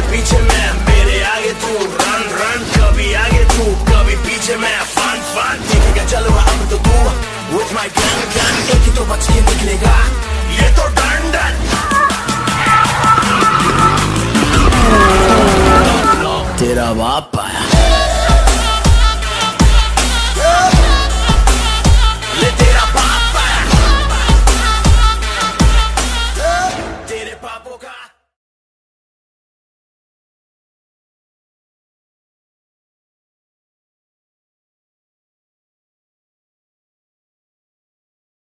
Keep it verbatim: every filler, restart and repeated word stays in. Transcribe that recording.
पीछे मैं, मेरे आगे तू, रन रन, कभी आगे तू कभी पीछे मैं, फन फन देखेगा चलो अब तो तू, with my gun gun, एक ही तो बच के निकलेगा, ये तो डन डन। तेरा बाप